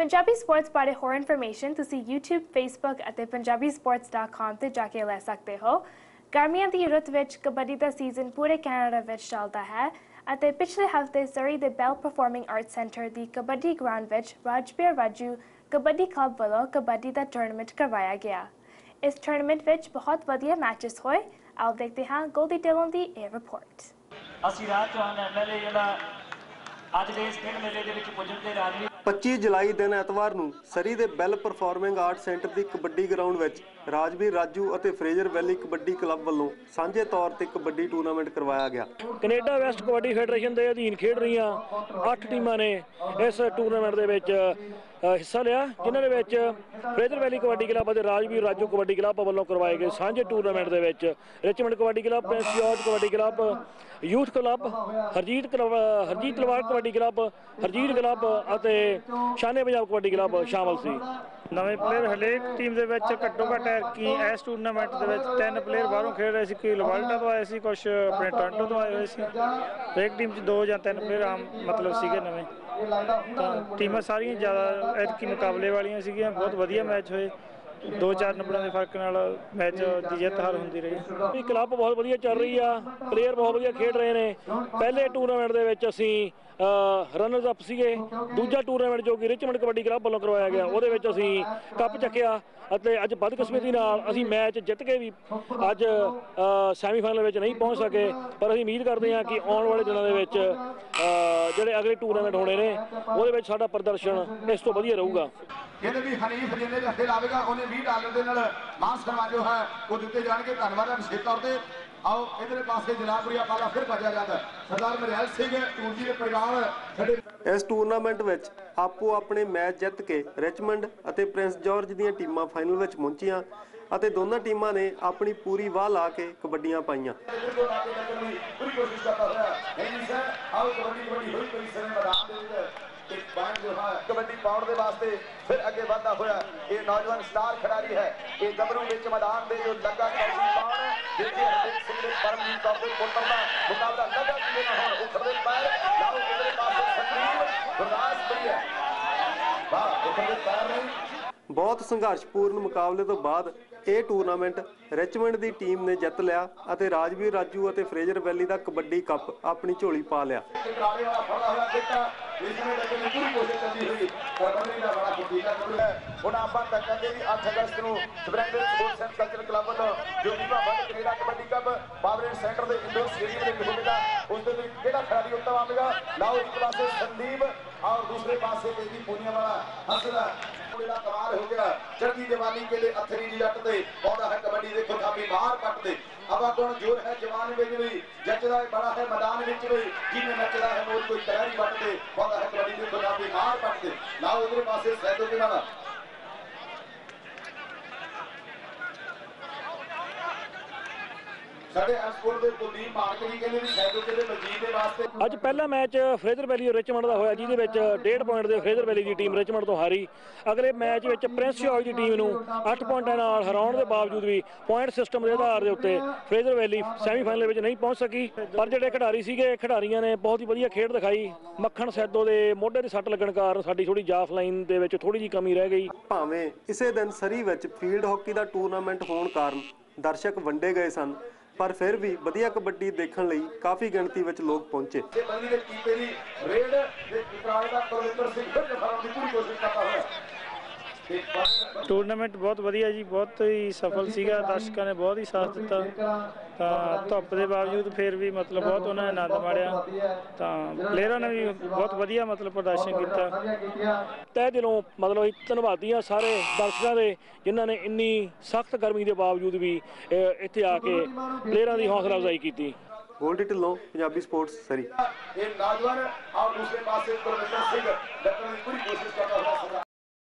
Punjabi sports बारे होर information तुसी YouTube, Facebook ਅਤੇ punjabisports.com ਤੇ ਜਾ ਕੇ ਲੈ ਸਕਦੇ ਹੋ। गर्मियों की रुत विच कबड्डी का सीजन पूरे कैनेडा विच चलता है ਅਤੇ पिछले हफ्ते सरी के बेल परफॉर्मिंग आर्ट्स सेंटर की कबड्डी ग्राउंड विच राजबीर राजू कबड्डी क्लब वालों कबड्डी का टूर्नामेंट करवाया गया। इस टूर्नामेंट विच बहुत वधिया मैचेस होए। आओ देखते हैं गोल डिटेलों की ये रिपोर्ट। ਅਸੀਂ ਰਾਜ ਚੌਹਾਨ ਐਮਐਲਏ ਜਿਹੜਾ ਅੱਜ ਦੇ ਇਸ ਖੇਡ ਮੇਲੇ ਦੇ ਵਿੱਚ ਪੁੱਜਣ ਤੇ ਰਾਜਵੀਰ 25 ਜੁਲਾਈ ਦਿਨ ਐਤਵਾਰ ਨੂੰ ਸਰੀ ਦੇ ਬੈਲ ਪਰਫਾਰਮਿੰਗ ਆਰਟ ਸੈਂਟਰ ਦੀ ਕਬੱਡੀ ਗਰਾਊਂਡ ਵਿੱਚ ਰਾਜਵੀਰ ਰਾਜੂ ਅਤੇ ਫਰੇਜ਼ਰ ਵੈਲੀ ਕਬੱਡੀ ਕਲੱਬ ਵੱਲੋਂ ਸਾਂਝੇ ਤੌਰ ਤੇ ਕਬੱਡੀ ਟੂਰਨਾਮੈਂਟ ਕਰਵਾਇਆ ਗਿਆ। ਕੈਨੇਡਾ ਵੈਸਟ ਕਬੱਡੀ ਫੈਡਰੇਸ਼ਨ ਦੇ ਅਧੀਨ ਖੇਡ ਰਹੀਆਂ 8 ਟੀਮਾਂ ਨੇ ਇਸ ਟੂਰਨਾਮੈਂਟ ਦੇ ਵਿੱਚ ਹਿੱਸਾ ਲਿਆ, ਜਿਨ੍ਹਾਂ ਦੇ ਵਿੱਚ ਫਰੇਜ਼ਰ ਵੈਲੀ ਕਬੱਡੀ ਕਲੱਬ ਅਤੇ ਰਾਜਵੀਰ ਰਾਜੂ ਕਬੱਡੀ ਕਲੱਬ ਵੱਲੋਂ ਕਰਵਾਏ ਗਏ ਸਾਂਝੇ ਟੂਰਨਾਮੈਂਟ ਦੇ ਵਿੱਚ Richmond kabaddi club, Prince George kabaddi club, youth club, Harjit Talwar kabaddi club, Harjit club ਅਤੇ ਸ਼ਾਨੇ ਪੰਜਾਬ ਕਬੱਡੀ ਕਲੱਬ ਸ਼ਾਮਲ ਸੀ। ਨਵੇਂ ਪਲੇਅਰ ਹਰੇਕ ਟੀਮ ਦੇ ਵਿੱਚ ਘੱਟੋ ਘੱਟ ਕਿ ਇਸ ਟੂਰਨਾਮੈਂਟ ਦੇ ਵਿੱਚ 10 ਪਲੇਅਰ ਬਾਹਰੋਂ ਖੇਡ ਰਹੇ ਸੀ। ਕੋਈ ਲਵਾਲਟਾ ਤੋਂ ਆਏ ਸੀ, ਕੁਛ ਆਪਣੇ ਟੋਰਾਂਟੋ ਤੋਂ ਆਏ ਹੋਏ ਸੀ। ਹਰੇਕ ਟੀਮ 'ਚ 2 ਜਾਂ 3 ਪਲੇਅਰ ਆਮ ਮਤਲਬ ਸੀਗੇ ਨਵੇਂ। ਤਾਂ ਟੀਮਾਂ ਸਾਰੀਆਂ ਜ਼ਿਆਦਾ ਐਤਕੀ ਮੁਕਾਬਲੇ ਵਾਲੀਆਂ ਸੀਗੀਆਂ। ਬਹੁਤ ਵਧੀਆ ਮੈਚ ਹੋਏ। 2-4 ਨੰਬਰਾਂ ਦੇ ਫਰਕ ਨਾਲ ਮੈਚ ਦੀ ਜਿੱਤ ਹਾਰ ਹੁੰਦੀ ਰਹੀ। ਕਲੱਬ ਬਹੁਤ ਵਧੀਆ ਚੱਲ ਰਹੀ ਆ, ਪਲੇਅਰ ਬਹੁਤ ਵਧੀਆ ਖੇਡ ਰਹੇ ਨੇ। ਪਹਿਲੇ ਟੂਰਨਾਮੈਂਟ ਦੇ ਵਿੱਚ ਅਸੀਂ ਰਨਰਸ ਅਪ ਸੀਗੇ। ਦੂਜਾ ਟੂਰਨਾਮੈਂਟ ਜੋ ਕਿ ਰਿਚਮੰਡ ਕਬੱਡੀ ਕਲੱਬ ਵੱਲੋਂ ਕਰਵਾਇਆ ਗਿਆ, ਉਹਦੇ ਵਿੱਚ ਅਸੀਂ ਕੱਪ ਚੱਕਿਆ ਅਤੇ ਅੱਜ ਬਦਕਿਸਮਤੀ ਨਾਲ ਅਸੀਂ ਮੈਚ ਜਿੱਤ ਕੇ ਵੀ ਅੱਜ ਸੈਮੀਫਾਈਨਲ ਵਿੱਚ ਨਹੀਂ ਪਹੁੰਚ ਸਕੇ। ਪਰ ਅਸੀਂ ਉਮੀਦ ਕਰਦੇ ਹਾਂ ਕਿ ਆਉਣ ਵਾਲੇ ਦਿਨਾਂ ਦੇ ਵਿੱਚ ਜਿਹੜੇ ਅਗਲੇ ਟੂਰਨਾਮੈਂਟ ਹੋਣੇ ਨੇ ਉਹਦੇ ਵਿੱਚ ਸਾਡਾ ਪ੍ਰਦਰਸ਼ਨ ਇਸ ਤੋਂ ਵਧੀਆ ਰਹੂਗਾ। ਕਹਿੰਦੇ ਵੀ ਹਨੀਫ ਜਿੰਨੇ ਜੱਫੇ ਲਾਵੇਗਾ ਉਹਨੇ $20 ਦੇ ਨਾਲ ਮਾਨ ਸਨਮਾਨ ਜੋ ਹੈ ਉਹ ਦਿੱਤੇ ਜਾਣਗੇ। ਧੰਨਵਾਦ ਹੈ ਵਿਸ਼ੇਸ਼ ਤੌਰ ਤੇ। आओ इधर पासे जनाबपुरिया पाला फिर बजा जाता सरदार मरियाल सिंह टूर जी के परिवार। इस टूरनामेंट ਵਿੱਚ ਆਪੋ ਆਪਣੇ ਮੈਚ ਜਿੱਤ ਕੇ ਰਿਚਮੰਡ ਅਤੇ ਪ੍ਰਿੰਸ ਜਾਰਜ ਦੀਆਂ ਟੀਮਾਂ ਫਾਈਨਲ ਵਿੱਚ ਪਹੁੰਚੀਆਂ ਅਤੇ ਦੋਨਾਂ ਟੀਮਾਂ ਨੇ ਆਪਣੀ ਪੂਰੀ ਵਾਹ ਲਾ ਕੇ ਕਬੱਡੀਆਂ ਪਾਈਆਂ। ਪੂਰੀ ਕੋਸ਼ਿਸ਼ ਕਰਦਾ ਹੋਇਆ ਹੈ ਜੀ ਸਰ। ਆਓ ਕਬੱਡੀ ਹੋਈ ਪਈ ਸਰ ਮੈਦਾਨ ਦੇ ਵਿੱਚ एक पॉइंट जो है कबड्डी पाउण के वास्ते फिर अगे बढ़ता हुआ ये नौजवान स्टार खिलाड़ी है। ये गबरू विच मैदान में जो लगा पाउण जिसके हरदेव सिंह ने परमजीत कौर के पुत्र का मुकाबला लगा कि ना हो उखड़े पैर लाओ इधर पासे संदीप गुरदासपुरी है। वाह उखड़े पैर नहीं। बहुत संघर्षपूर्ण मुकाबले तो बाद ਇਹ ਟੂਰਨਾਮੈਂਟ ਰਿਚਮੰਡ ਦੀ ਟੀਮ ਨੇ ਜਿੱਤ ਲਿਆ ਅਤੇ ਰਾਜਵੀਰ ਰਾਜੂ ਅਤੇ ਫਰੇਜ਼ਰ ਵੈਲੀ ਦਾ ਕਬੱਡੀ ਕੱਪ ਆਪਣੀ ਝੋਲੀ ਪਾ ਲਿਆ। ਹੁਣ ਆਪਾਂ ਤੱਕ ਕਹਿੰਦੇ ਵੀ 8 ਅਗਸਤ ਨੂੰ Splendour sports and culture club ਵੱਲੋਂ ਜੋ Viva world Canada kabaddi cup power centre ਦੇ ਇੰਡੋਰ ਸਟੇਡੀਅਮ ਦੇ ਵਿੱਚ ਹੋਵੇਗਾ। ਉਸ ਦੇ ਵਿੱਚ ਕਿਹੜਾ ਖਿਡਾਰੀ ਉੱਤਮ ਆਵੇਗਾ? ਲਾਓ ਇੱਕ ਪਾਸੇ ਸੰਦੀਪ और दूसरे पासे बेबी पूनिया वाला हंसदा बड़ा कमाल हो गया। चढ़ती जवानी के लिए अथरी जी जट ते पौधा है कबड्डी देखो थापी बाहर पट ते अब कौन जोर है जवान में भी जचदा है बड़ा है मैदान में भी जिन्हें नचदा है मोर कोई तैयारी पट ते पौधा है कबड्डी देखो थापी बाहर पट ते लाओ उधर पासे सैदो के वाला ਅੱਜ ਪਹਿਲਾ ਮੈਚ ਫਰੇਜ਼ਰ ਵੈਲੀ ਰਿਚਮੰਡ ਦਾ ਹੋਇਆ, ਜਿਹਦੇ ਵਿੱਚ 1.5 ਪੁਆਇੰਟ ਦੇ ਫਰੇਜ਼ਰ ਵੈਲੀ ਦੀ ਟੀਮ ਰਿਚਮੰਡ ਤੋਂ ਹਾਰੀ। ਅਗਲੇ ਮੈਚ ਵਿੱਚ ਪ੍ਰਿੰਸ ਜਾਰਜ ਦੀ ਟੀਮ ਨੂੰ 8 ਪੁਆਇੰਟਾਂ ਨਾਲ ਹਰਾਉਣ ਦੇ ਬਾਵਜੂਦ ਵੀ ਪੁਆਇੰਟ ਸਿਸਟਮ ਦੇ ਆਧਾਰ ਦੇ ਉੱਤੇ ਫਰੇਜ਼ਰ ਵੈਲੀ ਸੈਮੀਫਾਈਨਲ ਵਿੱਚ ਨਹੀਂ ਪਹੁੰਚ ਸਕੀ। ਪਰ ਜਿਹੜੇ ਖਿਡਾਰੀ ਸੀਗੇ, ਖਿਡਾਰੀਆਂ ਨੇ ਬਹੁਤ ਹੀ ਵਧੀਆ ਖੇਡ ਦਿਖਾਈ। ਮੱਖਣ ਸੈਦੋ ਦੇ ਮੋਢੇ ਤੇ ਸੱਟ ਲੱਗਣ ਕਾਰਨ ਸਾਡੀ ਥੋੜੀ ਜਾਫ ਲਾਈਨ ਦੇ ਵਿੱਚ ਥੋੜੀ ਜਿਹੀ ਕਮੀ ਰਹਿ ਗਈ। ਭਾਵੇਂ ਇਸੇ ਦਿਨ ਸਰੀ ਵਿੱਚ ਫੀਲਡ ਹਾਕੀ ਦਾ ਟੂਰਨਾਮੈਂਟ ਹੋਣ ਕਾਰਨ ਦਰਸ਼ਕ ਵੰਡੇ ਗਏ ਸਨ, पर फिर भी वधिया कबड्डी देखने लई काफ़ी गिणती विच लोग पहुंचे। टूरनामेंट बहुत वधिया जी, बहुत ही सफल सीगा। दर्शकों ने बहुत ही साथ दिता। तो धुप के बावजूद फिर भी मतलब बहुत उन्होंने आनंद माणिया। तो प्लेयरों ने भी बहुत वधिया मतलब प्रदर्शन किया। तय दिलों मतलब धन्नवादी हाँ सारे दर्शकों के जिन्होंने इन्नी सख्त गर्मी के बावजूद भी इत्थे आके प्लेयरों की हौसला अफजाई की। गोल्डी ढिल्लों, पंजाबी स्पोर्ट्स सरी। नौजवान और दूसरे पास